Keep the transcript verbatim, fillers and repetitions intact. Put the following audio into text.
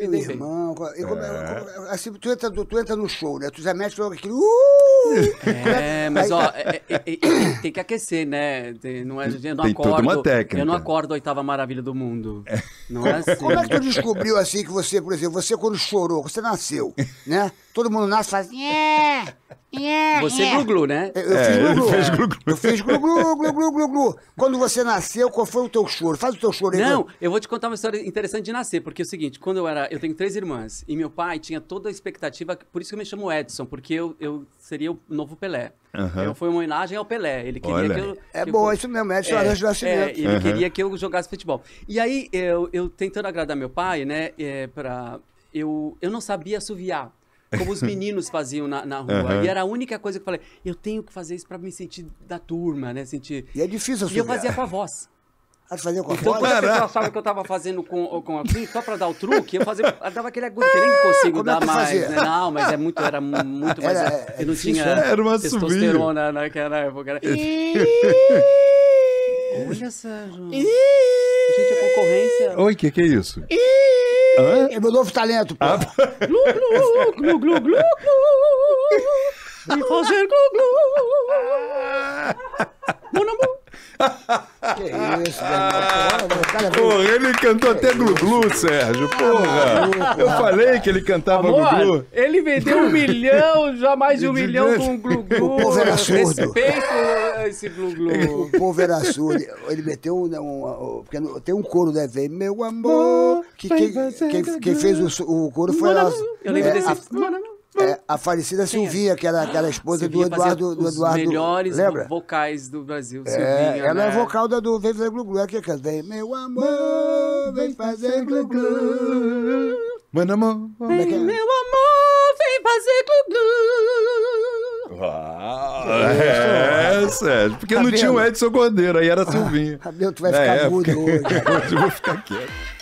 me dei bem. irmão, e como, É. como- assim, tu entra, tu, tu entra no show, né? Tu já mexe com aquilo. Uh! É, mas Aí- ó, é- é- é- tem, tem que aquecer, né? Tem, não é, eu não Tem toda acordo, uma técnica. Eu não acordo a oitava maravilha do mundo. Não é assim. Como é que tu descobriu assim que você, por exemplo, você quando chorou, você nasceu, né? Todo mundo nasce e faz. "Nhé, nhé, Você nhé". glu-glu, né? Eu, eu É, fiz ele glu-glu. fez glu-glu. Eu fiz glu-glu, glu-glu, glu-glu. Quando você nasceu, qual foi o teu choro? Faz o teu choro aí. Não, eu vou te contar uma história interessante de nascer, porque é o seguinte, quando eu era, eu tenho três irmãs, e meu pai tinha toda a expectativa, por isso que eu me chamo Edson, porque eu, eu seria o novo Pelé. Aham. Eu fui uma homenagem ao Pelé, ele queria Olha. que eu... É que eu bom, fosse- isso mesmo, Edson É, Arantes de é, Nascimento. ele Aham. queria que eu jogasse futebol. E aí, eu, eu tentando agradar meu pai, né, é, pra, eu, eu não sabia assoviar, como os meninos faziam na, na rua. Aham. E era a única coisa que eu falei, eu tenho que fazer isso pra me sentir da turma, né, sentir... E é difícil E eu assoviar. fazia com a voz. Ah, tu fazia com a Então, voz? quando a pessoa Caraca. achava que eu tava fazendo com, com assim, só pra dar o truque, eu fazia, eu dava aquele agudo, que eu nem consigo Como é dar que mais, fazia? né? Não, mas é muito, era muito mais... Era- é eu não difícil, tinha né? Era uma testosterona naquela época. Era... Olha, Sérgio. Gente, a concorrência... Oi, o que, que é isso? Hã? É meu novo talento, pô. Glu, glu, glu, glu, glu, glu. E fazer glu, glu. Mon amour. Que isso, meu irmão. Porra, o cara é Porra, ele cantou até glu-glu, Sérgio. Porra. Eu falei que ele cantava glu-glu. Amor, ele vendeu um milhão, já mais de um De milhão grande. com um glu-glu. O povo era surdo. Respeito esse glu-glu. O povo era surdo. Ele meteu um, um, um- porque no- tem um coro, né? Vem, meu amor. Que quem, quem, quem fez o, su- o coro foi a, Eu lembro é, desse... a, é, a falecida Silvinha, que era, que era a esposa do Silvinha fazia Eduardo. Do os Eduardo melhores lembra? vocais do Brasil, É, Silvinha, ela né? é vocal da do Vem Fazer Glu-Glu. É que canta. Vem, meu amor, vem fazer glu-glu. Mano, amor. Como é que é? Meu amor, vem fazer glu-glu. Ah, é, Sérgio. Porque Tá não tinha o vendo? Edson Cordeiro, aí era a Silvinha. Rabelo, tu vai Na ficar época. mudo hoje. Hoje eu vou ficar quieto.